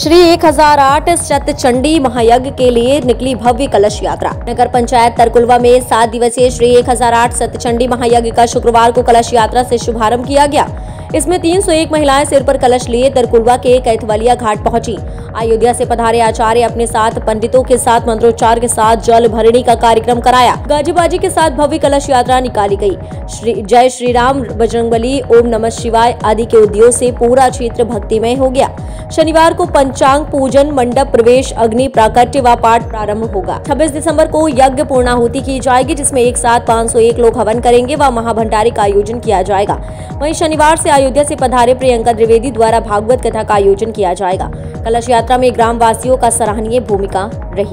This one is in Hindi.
श्री 1008 सतचंडी महायज्ञ के लिए निकली भव्य कलश यात्रा। नगर पंचायत तरकुलवा में 7 दिवसीय श्री 1008 सतचंडी महायज्ञ का शुक्रवार को कलश यात्रा से शुभारंभ किया गया। इसमें 301 महिलाएं सिर पर कलश लिए तरकुलवा के कैथवलिया घाट पहुंची। अयोध्या से पधारे आचार्य अपने साथ पंडितों के साथ मंत्रोच्चार के साथ जल भरणी का कार्यक्रम कराया। गाजीबाजी के साथ भव्य कलश यात्रा निकाली गई। जय श्री राम, बजरंगबली, ओम नमः शिवाय आदि के उद्योग से पूरा क्षेत्र भक्तिमय हो गया। शनिवार को पंचांग पूजन, मंडप प्रवेश, अग्नि प्राकट्य व पाठ प्रारंभ होगा। 26 दिसंबर को यज्ञ पूर्णाहुति की जाएगी, जिसमें एक साथ 501 लोग हवन करेंगे व महाभंडारे का आयोजन किया जाएगा। वहीं शनिवार से अयोध्या से पधारे प्रियंका द्विवेदी द्वारा भागवत कथा का आयोजन किया जाएगा। कलश यात्रा में ग्राम वासियों का सराहनीय भूमिका रही।